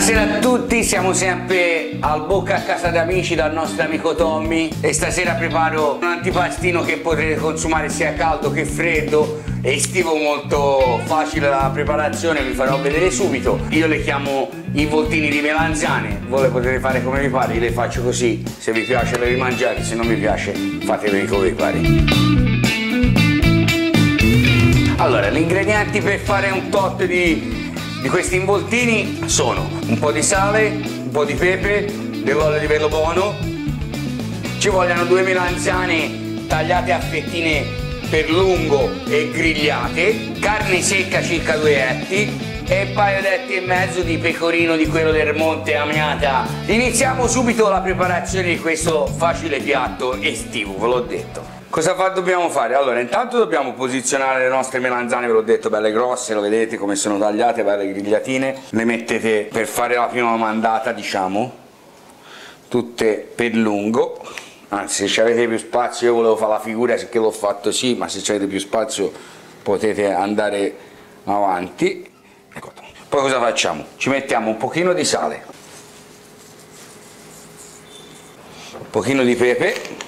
Buonasera a tutti, siamo sempre al Bocca a Casa d'Amici dal nostro amico Tommy e stasera preparo un antipastino che potrete consumare sia caldo che freddo, è estivo, molto facile la preparazione, vi farò vedere subito. Io le chiamo involtini di melanzane, voi le potete fare come vi pare, io le faccio così, se vi piace le rimangiate, se non vi piace fateveli come vi pare. Allora, gli ingredienti per fare un tot di questi involtini sono un po' di sale, un po' di pepe, dell'olio di velo buono, ci vogliono 2 melanzane tagliate a fettine per lungo e grigliate, carne secca circa 2 etti e un paio d'etti e mezzo di pecorino di quello del Monte Amiata. Iniziamo subito la preparazione di questo facile piatto estivo, ve l'ho detto. Cosa dobbiamo fare? Allora, intanto dobbiamo posizionare le nostre melanzane, ve l'ho detto, belle grosse, lo vedete come sono tagliate, belle grigliatine. Le mettete per fare la prima mandata, diciamo, tutte per lungo. Anzi, se avete più spazio, io volevo fare la figura che l'ho fatto sì, ma se avete più spazio potete andare avanti. Ecco. Poi cosa facciamo? Ci mettiamo un pochino di sale, un pochino di pepe,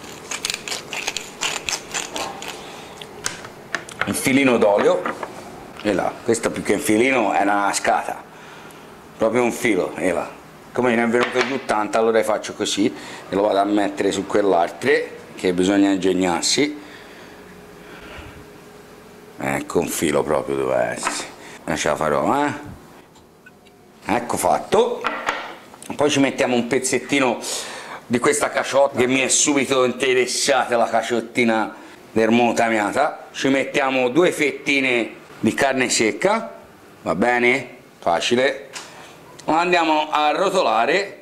un filino d'olio, e là, questo più che un filino è una scata, proprio un filo, e là. Come ne è venuto giù tanto, allora faccio così e lo vado a mettere su quell'altro che bisogna ingegnarsi. Ecco, un filo proprio doveva essere, non ce la farò, ecco fatto. Poi ci mettiamo un pezzettino di questa caciotta, che mi è subito interessata la caciottina del Monte Amiata. Ci mettiamo 2 fettine di carne secca, va bene? Facile. Lo andiamo a rotolare,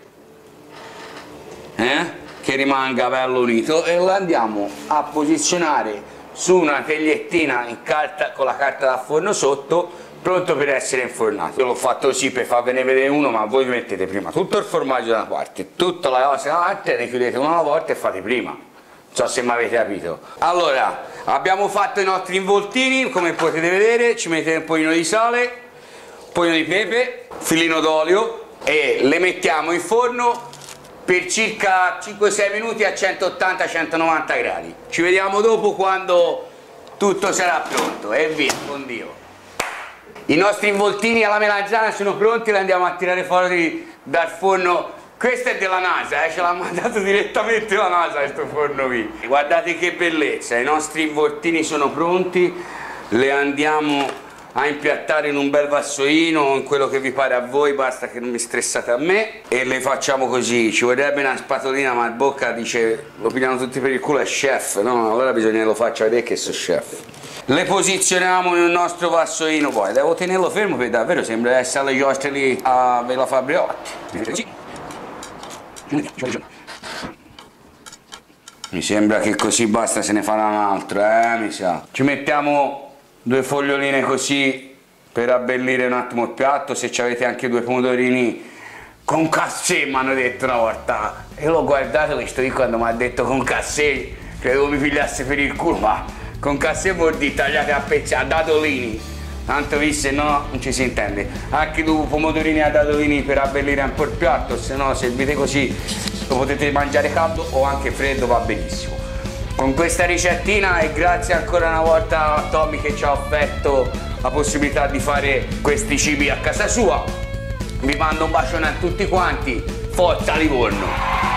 che rimanga bello unito, e lo andiamo a posizionare su una tegliettina in carta, con la carta da forno sotto, pronto per essere infornato. Io l'ho fatto così per farvene vedere uno, ma voi mettete prima tutto il formaggio da una parte, tutta la cosa dall'altra, ne chiudete una alla volta e fate prima. Non so se mi avete capito. Allora, abbiamo fatto i nostri involtini, come potete vedere, ci mettete un pochino di sale, un pochino di pepe, un filino d'olio e le mettiamo in forno per circa 5-6 minuti a 180-190 gradi. Ci vediamo dopo quando tutto sarà pronto e via, con Dio. I nostri involtini alla melanzana sono pronti, li andiamo a tirare fuori dal forno. Questo è della NASA, ce l'ha mandato direttamente la NASA questo forno qui. Guardate che bellezza, i nostri involtini sono pronti, le andiamo a impiattare in un bel vassoino o in quello che vi pare a voi, basta che non mi stressate a me, e le facciamo così. Ci vorrebbe una spatolina, ma il Bocca dice lo pigliano tutti per il culo, è chef, no? Allora bisogna che lo faccia vedere che sono chef. Le posizioniamo nel nostro vassoino, poi devo tenerlo fermo perché davvero sembra essere alle giostre lì a Villa Fabriotti. Mi sembra che così basta, se ne farà un altro, mi sa. Ci mettiamo 2 foglioline così per abbellire un attimo il piatto. Se ci avete anche 2 pomodorini con cassè, mi hanno detto una volta, e l'ho guardato questo qui quando mi ha detto con cassè, credevo mi pigliasse per il culo, ma con cassè vuol dire tagliate a pezzi, a dadolini. Tanto visse no, non ci si intende. Anche 2 pomodorini a dadolini per abbellire un po' il piatto, se no servite così, lo potete mangiare caldo o anche freddo, va benissimo. Con questa ricettina, e grazie ancora una volta a Tommy che ci ha offerto la possibilità di fare questi cibi a casa sua, vi mando un bacione a tutti quanti, forza Livorno!